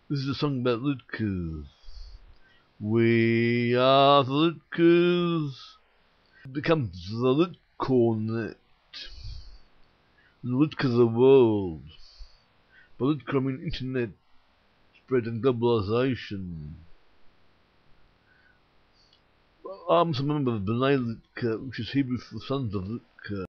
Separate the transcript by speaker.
Speaker 1: This is a song about Ludkers. We are the Ludkers. It becomes the Ludcornet. The Ludkers of the world. By Ludker I mean internet spread and globalization. I'm a member of B'nai Ludker, which is Hebrew for sons of Ludker.